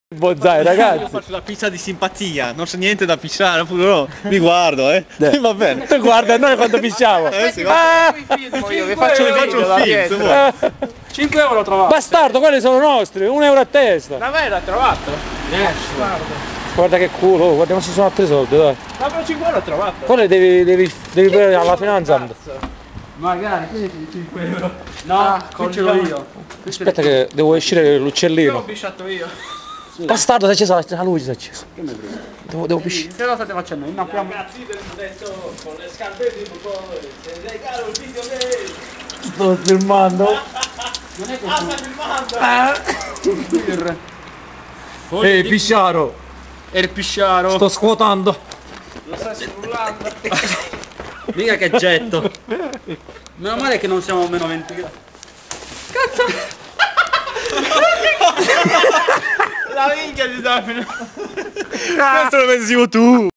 Bonsai, ragazzi. Io faccio la pizza di simpatia, non c'è niente da pisciare, pure mi guardo, va bene. Guarda noi quando pisciamo. Sì, vi faccio un film. 5 euro ho trovato. Bastardo, quelli sono nostri, 1 euro a testa. Ma vai, l'ha trovato? Guarda che culo, guardiamo se sono altri soldi, dai. Ma per 5 euro ho trovato. Quelli devi prendere alla finanza. Magari, che 5 euro? No, qui ce l'ho io. Aspetta che devo uscire L'ho l'uccellino. pisciato io. Bastardo, si è accesa la luce, si è accesa. Devo pisciare. Che cosa state facendo? In una fiamma. Ragazzi del detto con le scarpe di buco, se regalo il video che Sto filmando. Non è sta filmando. Ehi, pisciaro. È il pisciaro. Sto scuotando. Lo stai sfrullando. Mica che getto. Meno male che non siamo a meno 20 gradi. La minchia di Davide. Questo lo pensivo tu.